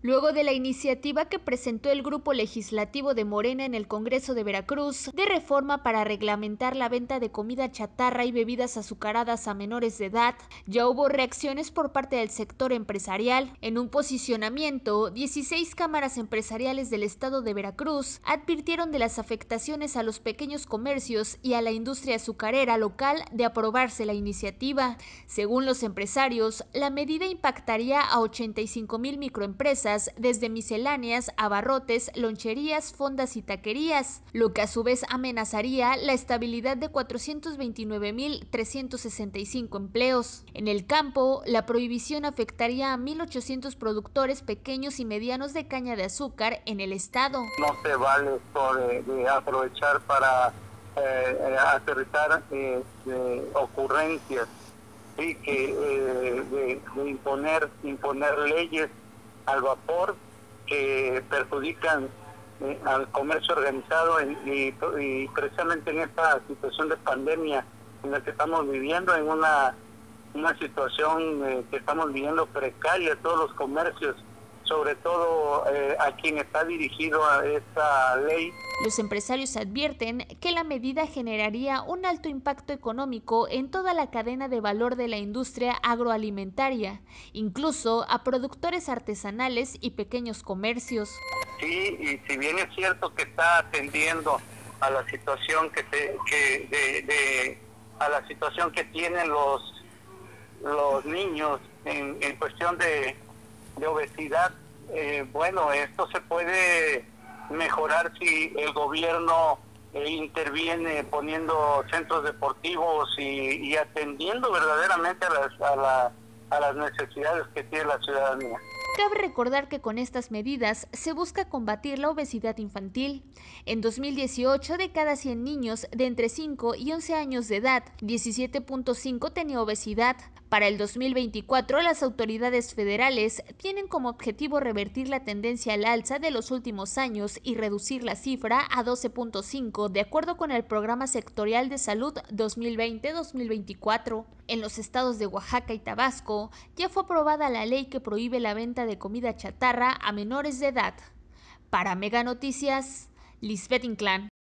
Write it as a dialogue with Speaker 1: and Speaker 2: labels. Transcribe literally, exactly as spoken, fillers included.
Speaker 1: Luego de la iniciativa que presentó el Grupo Legislativo de Morena en el Congreso de Veracruz de reforma para reglamentar la venta de comida chatarra y bebidas azucaradas a menores de edad, ya hubo reacciones por parte del sector empresarial. En un posicionamiento, dieciséis cámaras empresariales del estado de Veracruz advirtieron de las afectaciones a los pequeños comercios y a la industria azucarera local de aprobarse la iniciativa. Según los empresarios, la medida impactaría a ochenta y cinco mil microempresas desde misceláneas, abarrotes, loncherías, fondas y taquerías, lo que a su vez amenazaría la estabilidad de cuatrocientos veintinueve mil trescientos sesenta y cinco empleos. En el campo, la prohibición afectaría a mil ochocientos productores pequeños y medianos de caña de azúcar en el estado.
Speaker 2: No se vale esto de, de aprovechar para eh, aterrizar eh, de ocurrencias, ¿sí? que, eh, de, de imponer, imponer leyes al vapor que perjudican eh, al comercio organizado en, y, y precisamente en esta situación de pandemia en la que estamos viviendo, en una, una situación eh, que estamos viviendo precaria, todos los comercios, sobre todo eh, a quien está dirigido a esta ley.
Speaker 1: Los empresarios advierten que la medida generaría un alto impacto económico en toda la cadena de valor de la industria agroalimentaria, incluso a productores artesanales y pequeños comercios.
Speaker 2: Sí, y si bien es cierto que está atendiendo a la situación que, te, que de, de a la situación que tienen los los niños en, en cuestión de, de obesidad, eh, bueno, esto se puede mejorar si el gobierno eh, interviene poniendo centros deportivos y, y atendiendo verdaderamente a las, a, la, a las necesidades que tiene la ciudadanía.
Speaker 1: Cabe recordar que con estas medidas se busca combatir la obesidad infantil. En dos mil dieciocho, de cada cien niños de entre cinco y once años de edad, diecisiete punto cinco tenía obesidad. Para el dos mil veinticuatro, las autoridades federales tienen como objetivo revertir la tendencia al alza de los últimos años y reducir la cifra a doce punto cinco, de acuerdo con el Programa Sectorial de Salud dos mil veinte a dos mil veinticuatro. En los estados de Oaxaca y Tabasco, ya fue aprobada la ley que prohíbe la venta de comida chatarra a menores de edad. Para Mega Noticias, Lisbeth Inclán.